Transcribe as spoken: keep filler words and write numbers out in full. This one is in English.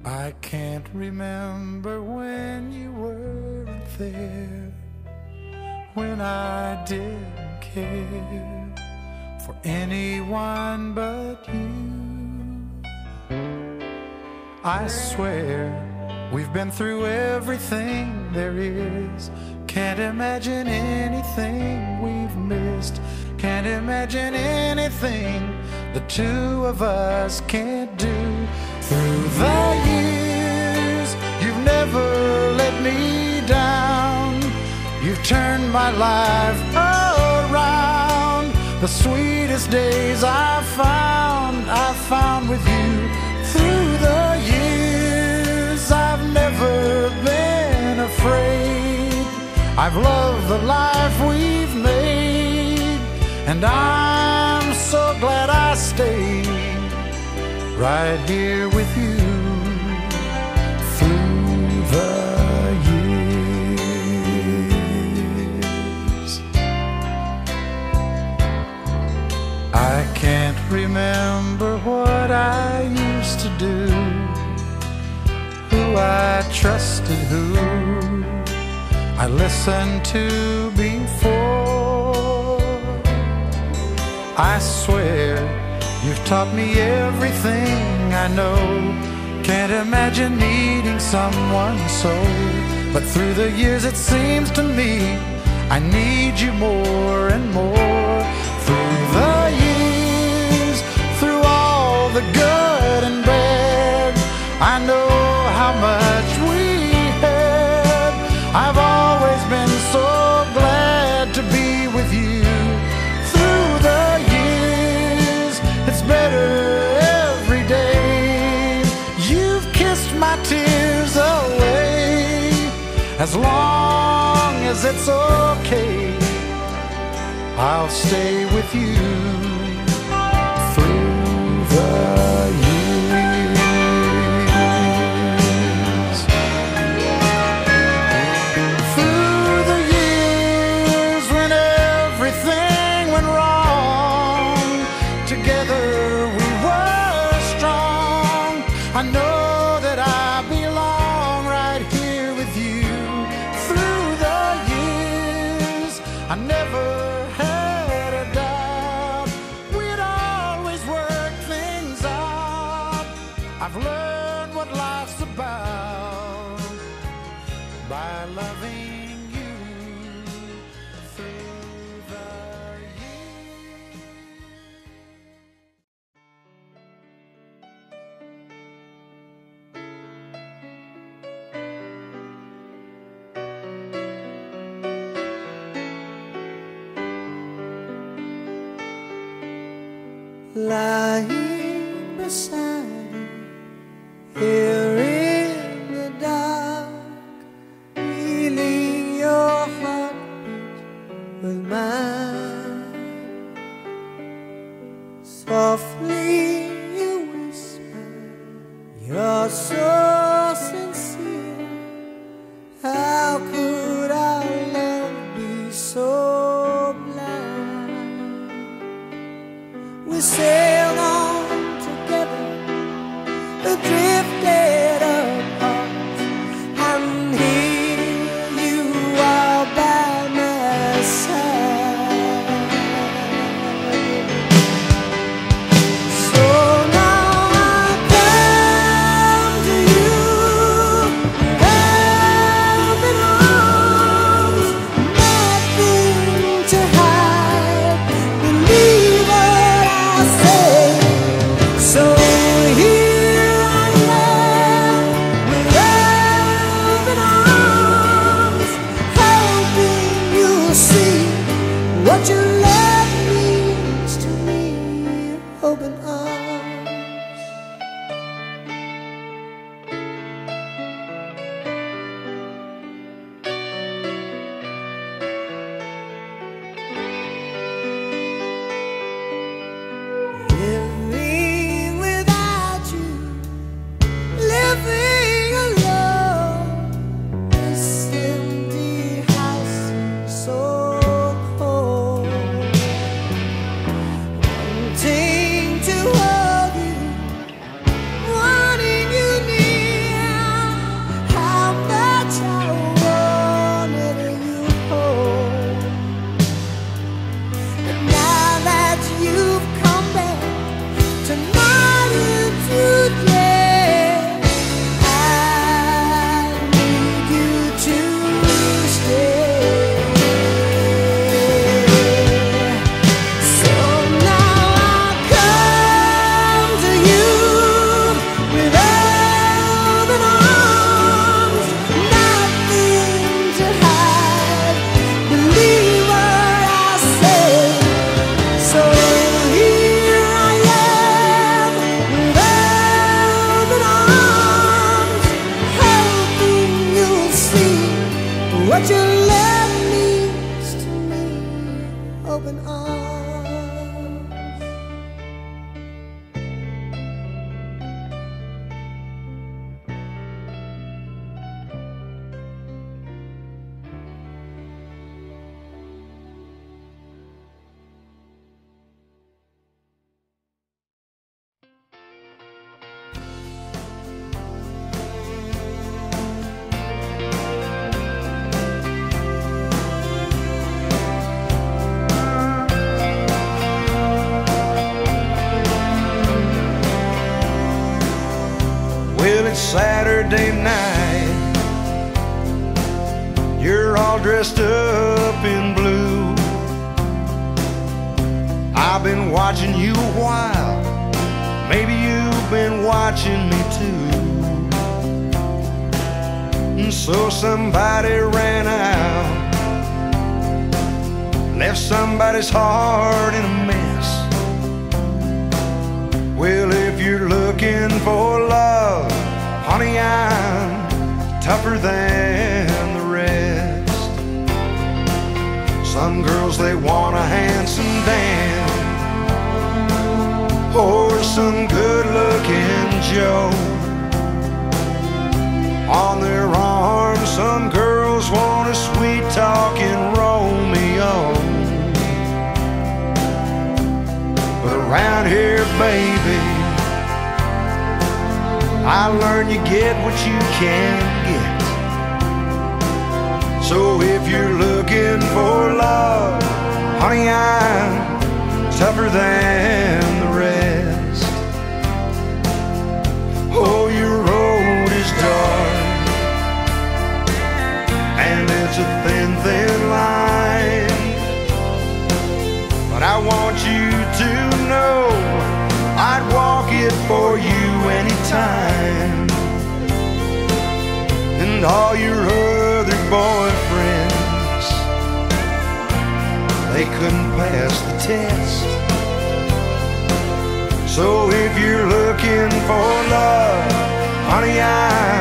I can't remember when you weren't there, when I didn't care for anyone but you. I swear we've been through everything there is. Can't imagine anything we've missed. Can't imagine anything the two of us can't do. Through the years, you've never let me down. You've turned my life around. The sweetest days I've found, I've found with you. Through the years, I've never been afraid. I've loved the life we've made, and I'm so glad I stayed right here with you through the years. I can't remember what I used to do, who I trusted, who I listened to before. I swear you've taught me everything I know. Can't imagine needing someone so, but through the years it seems to me I need you more and more. Through the years, through all the good and bad, I know how much we had. I've always been so glad to be with you. Through the years, it's better every day. You've kissed my tears away. As long as it's okay, I'll stay with you through the years. Through the years when everything went wrong, together we were strong. I know that I belong right here with you. Through the years, I never had a doubt we'd always work things out. I've learned what life's about by loving you through the years. Lying beside you here in the dark, feeling your heartbeat with mine. Softly you whisper, you're so sincere. How could our love be so blind? We sailed on together, adrift What you love means to me, open arms. Well, it's Saturday night. You're all dressed up in blue. I've been watching you a while. Maybe you've been watching me too. And so somebody ran out, left somebody's heart in a mess. Well, if you're looking for love, honey, I'm tougher than the rest. Some girls, they want a handsome Dan, or some good-looking Joe. On their arm, some girls want a sweet-talking Romeo. But around here, baby, I learned you get what you can get. So if you're looking for love, honey, I'm tougher than the rest. Oh, your road is dark, and it's a thin, thin line. But I want you to know I'd walk it for you anytime. And all your other boyfriends, they couldn't pass the test. So if you're looking for love, honey, I